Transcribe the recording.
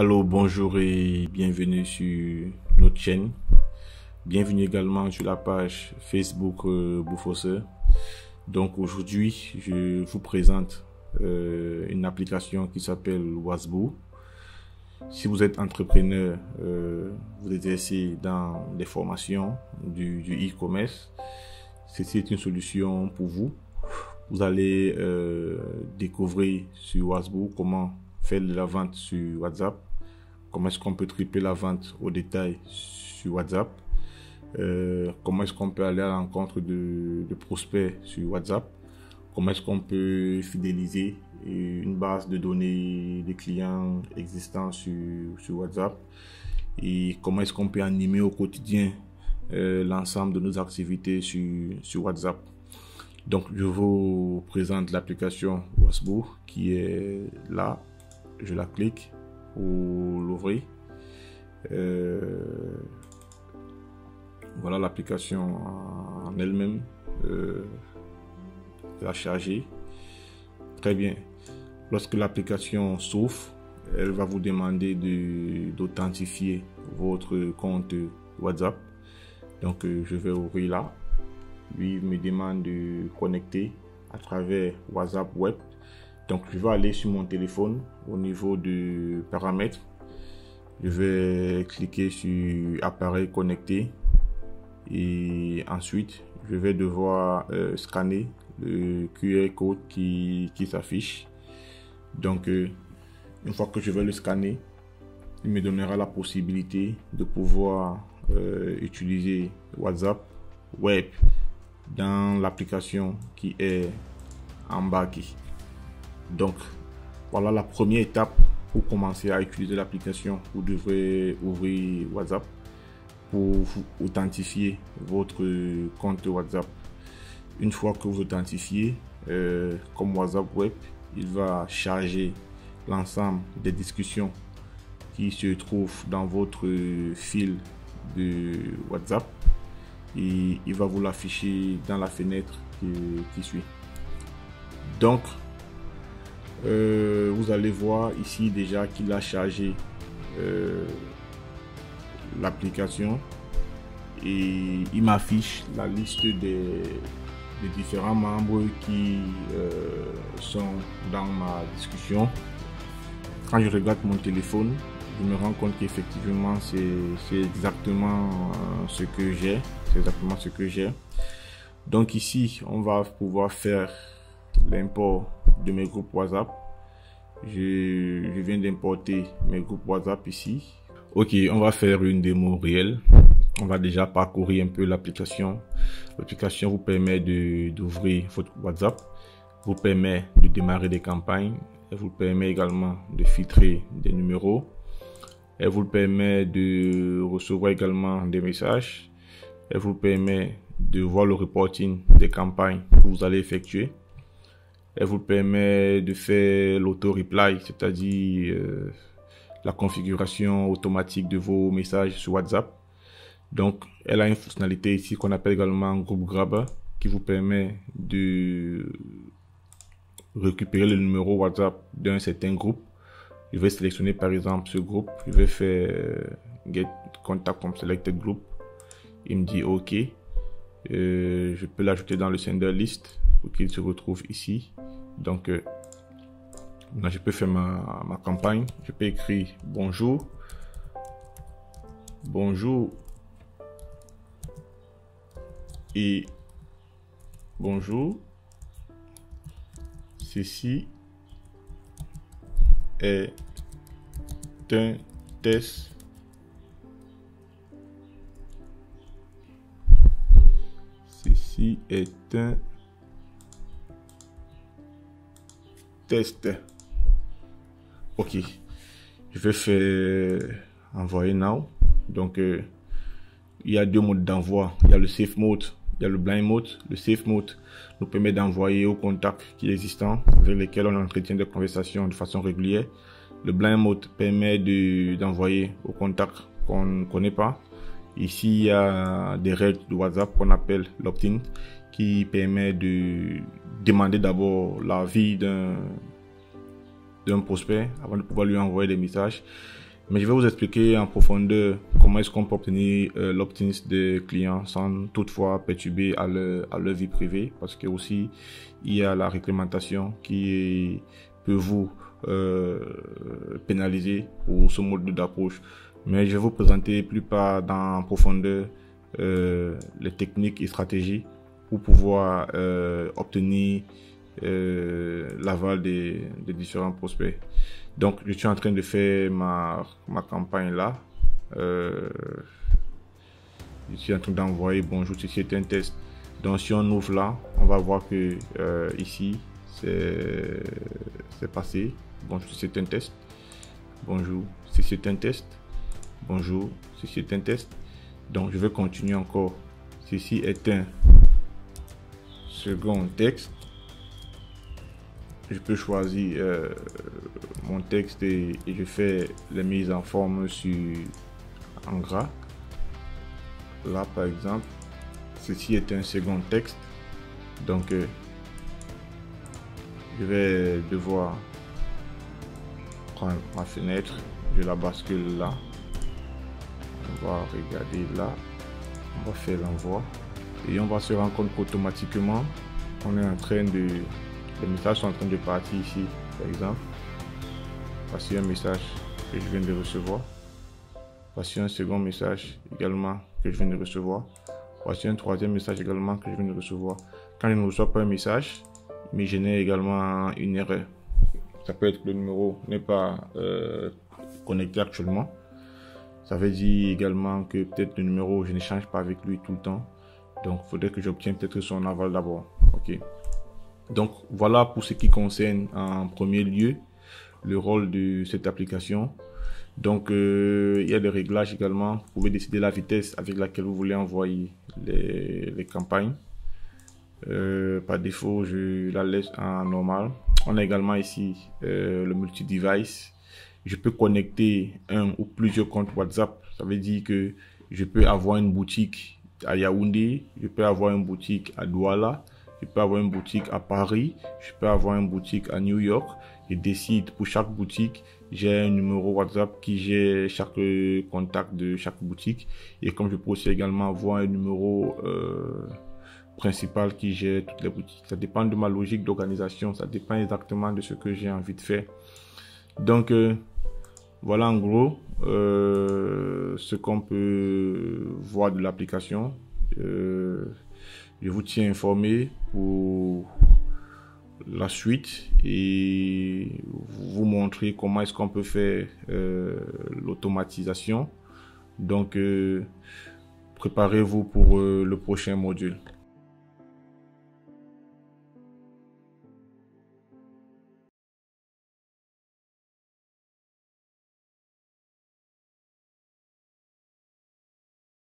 Allô, bonjour et bienvenue sur notre chaîne. Bienvenue également sur la page Facebook Boufosseur. Donc aujourd'hui, je vous présente une application qui s'appelle Wasboo. Si vous êtes entrepreneur, vous exercez dans des formations du e-commerce, c'est une solution pour vous. Vous allez découvrir sur Wasboo comment faire de la vente sur WhatsApp, comment est-ce qu'on peut tripler la vente au détail sur WhatsApp, comment est-ce qu'on peut aller à l'encontre de prospects sur WhatsApp, comment est-ce qu'on peut fidéliser une base de données des clients existants sur WhatsApp, et comment est-ce qu'on peut animer au quotidien l'ensemble de nos activités sur WhatsApp. Donc je vous présente l'application Wasboo qui est là. Je la clique pour l'ouvrir. Voilà l'application en elle-même. La charger. Très bien. Lorsque l'application s'ouvre, elle va vous demander d'authentifier votre compte WhatsApp. Donc je vais ouvrir là. Lui il me demande de connecter à travers WhatsApp Web. Donc je vais aller sur mon téléphone au niveau de paramètres. Je vais cliquer sur appareil connecté et ensuite je vais devoir scanner le QR code qui s'affiche. Donc une fois que je vais le scanner, il me donnera la possibilité de pouvoir utiliser WhatsApp Web dans l'application qui est embarquée. Donc voilà la première étape pour commencer à utiliser l'application. Vous devrez ouvrir WhatsApp pour authentifier votre compte WhatsApp. Une fois que vous authentifiez, comme WhatsApp Web, il va charger l'ensemble des discussions qui se trouvent dans votre fil de WhatsApp et il va vous l'afficher dans la fenêtre qui suit. Donc vous allez voir ici déjà qu'il a chargé l'application et il m'affiche la liste des différents membres qui sont dans ma discussion. Quand je regarde mon téléphone, je me rends compte qu'effectivement c'est exactement ce que j'ai. C'est exactement ce que j'ai. Donc ici, on va pouvoir faire l'import de mes groupes WhatsApp. Je viens d'importer mes groupes WhatsApp ici. Ok, on va faire une démo réelle. On va déjà parcourir un peu l'application. L'application vous permet d'ouvrir votre WhatsApp, vous permet de démarrer des campagnes, elle vous permet également de filtrer des numéros, elle vous permet de recevoir également des messages, elle vous permet de voir le reporting des campagnes que vous allez effectuer. Elle vous permet de faire l'auto-reply, c'est-à-dire la configuration automatique de vos messages sur WhatsApp. Donc, elle a une fonctionnalité ici qu'on appelle également Group Grabber qui vous permet de récupérer le numéro WhatsApp d'un certain groupe. Je vais sélectionner par exemple ce groupe. Je vais faire Get Contact from Selected Group. Il me dit OK. Je peux l'ajouter dans le sender list pour qu'il se retrouve ici. Donc là, je peux faire ma campagne. Je peux écrire bonjour et bonjour, ceci est un test. Ceci est un test. Ok, je vais faire envoyer now. Donc il y a deux modes d'envoi. Il y a le safe mode, il y a le blind mode. Le safe mode nous permet d'envoyer aux contacts qui existants avec lesquels on entretient des conversations de façon régulière. Le blind mode permet d'envoyer aux contacts qu'on ne connaît pas. Ici il y a des règles de WhatsApp qu'on appelle l'opt-in qui permet de demander d'abord l'avis d'un prospect avant de pouvoir lui envoyer des messages. Mais je vais vous expliquer en profondeur comment est-ce qu'on peut obtenir l'opt-in des clients sans toutefois perturber à leur vie privée, parce que aussi il y a la réglementation qui peut vous pénaliser pour ce mode d'approche. Mais je vais vous présenter plus en profondeur les techniques et stratégies pour pouvoir obtenir l'aval des différents prospects. Donc je suis en train de faire ma campagne là. Je suis en train d'envoyer bonjour, ceci est un test. Donc si on ouvre là, on va voir que ici c'est passé. Bonjour, ceci est un test. Bonjour, ceci est un test. Bonjour, ceci est un test. Donc je vais continuer encore. Ceci est un second texte. Je peux choisir mon texte et je fais les mises en forme en gras. Là par exemple, ceci est un second texte. Donc je vais devoir prendre ma fenêtre, je la bascule là. On va regarder là, on va faire l'envoi et on va se rendre compte qu'automatiquement on est en train de, les messages sont en train de partir ici. Par exemple, voici un message que je viens de recevoir, voici un second message également que je viens de recevoir, voici un troisième message également que je viens de recevoir. Quand je ne reçois pas un message, il me génère également une erreur. Ça peut être que le numéro n'est pas connecté actuellement. Ça veut dire également que peut-être le numéro, je n'échange pas avec lui tout le temps. Donc, il faudrait que j'obtienne peut-être son aval d'abord. Ok. Donc, voilà pour ce qui concerne en premier lieu le rôle de cette application. Donc, il y a des réglages également. Vous pouvez décider la vitesse avec laquelle vous voulez envoyer les campagnes. Par défaut, je la laisse en normal. On a également ici le multi-device. Je peux connecter un ou plusieurs comptes WhatsApp. Ça veut dire que je peux avoir une boutique à Yaoundé, je peux avoir une boutique à Douala, je peux avoir une boutique à Paris, je peux avoir une boutique à New York. Je décide pour chaque boutique, j'ai un numéro WhatsApp qui gère chaque contact de chaque boutique. Et comme je peux aussi également avoir un numéro principal qui gère toutes les boutiques. Ça dépend de ma logique d'organisation, ça dépend exactement de ce que j'ai envie de faire. Donc, voilà en gros ce qu'on peut voir de l'application. Je vous tiens informé pour la suite et vous montrer comment est-ce qu'on peut faire l'automatisation. Donc, préparez-vous pour le prochain module.